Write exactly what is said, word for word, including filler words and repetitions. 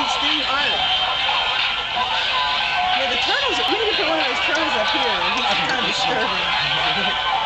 extreme art. Yeah, the turtles, even if one of those turtles up here, he's kind of disturbing.